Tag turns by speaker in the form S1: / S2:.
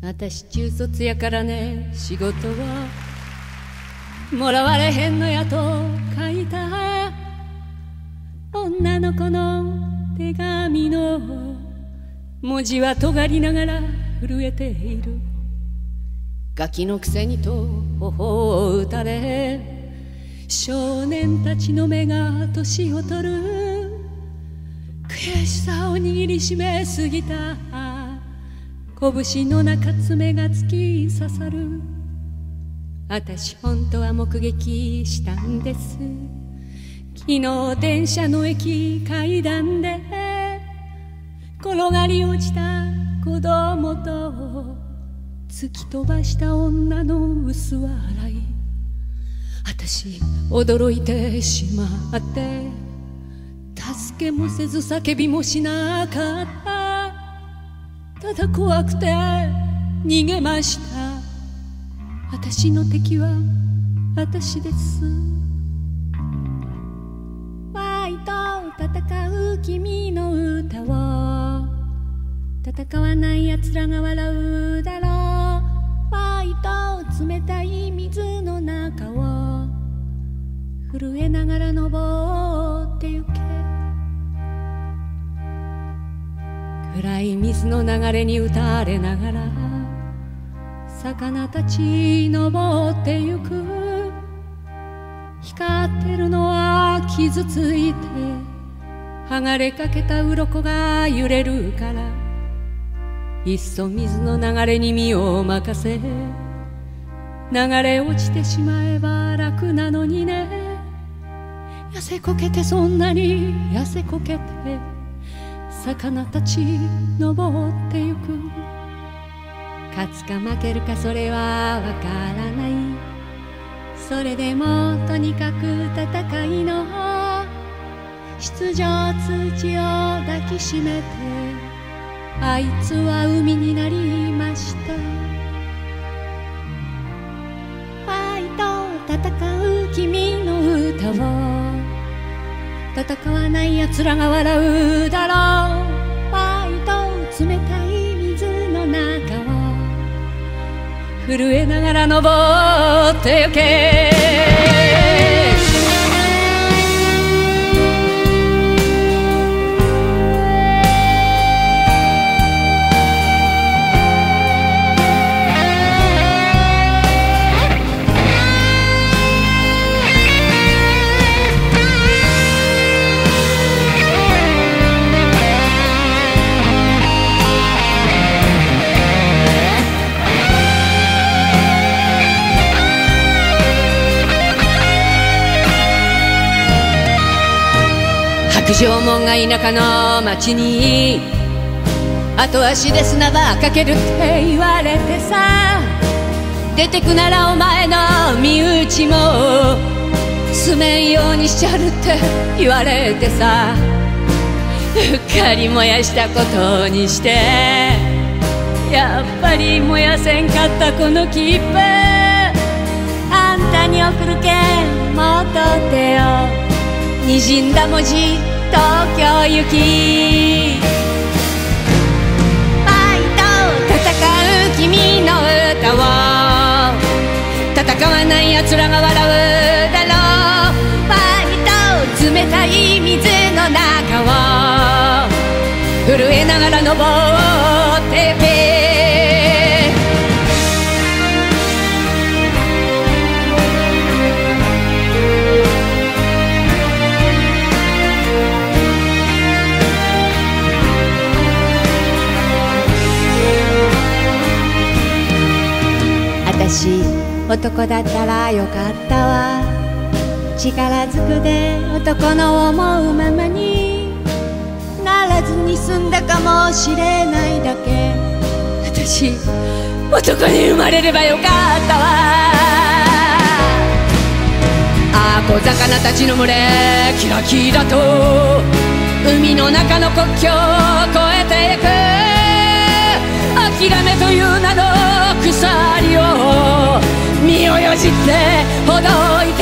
S1: 私中卒やからね、仕事はもらわれへんのやと書いた女の子の手紙の文字は尖りながら震えている。ガキのくせにと頬を打たれ、少年たちの目が年を取る。悔しさを握りしめすぎた拳の中爪が突き刺さる。私本当は目撃したんです。昨日電車の駅階段で転がり落ちた子供と突き飛ばした女の薄笑い。私驚いてしまって、助けもせず叫びもしなかった。ただ怖くて逃げました。私の敵は私です。愛と戦う君の歌を戦わない奴らが笑うだろう。愛と冷たい水の中を震えながら登ってゆけ。暗い水の流れに打たれながら魚たち登ってゆく。光ってるのは傷ついて剥がれかけた鱗が揺れるから、いっそ水の流れに身を任せ、流れ落ちてしまえば楽なのにね。痩せこけてそんなに痩せこけて魚たち登ってゆく。勝つか負けるかそれはわからない。それでもとにかく戦いの出場通知を抱きしめて、あいつは海になりました。愛と戦う君の歌を戦わない奴らが笑うだろう。愛と冷たい水の中を震えながら登ってゆけ。白状門が田舎の町に後足で砂場かけるって言われてさ、出てくならお前の身内も住めんようにしちゃるって言われてさ、うっかり燃やしたことにして、やっぱり燃やせんかったこの切符、あんたに送るけん戻ってよ、にじんだ文字東京行き。愛と戦う君の歌を戦わない奴らが笑うだろう。愛と冷たい水の中を震えながら登ってゆけ。私男だったらよかったわ。力ずくで男の思うままにならずに済んだかもしれないだけ。私男に生まれればよかったわ。ああ小魚たちの群れキラキラと海の中の国境を越えてゆく。諦めという名の鎖を身をよじってほどいて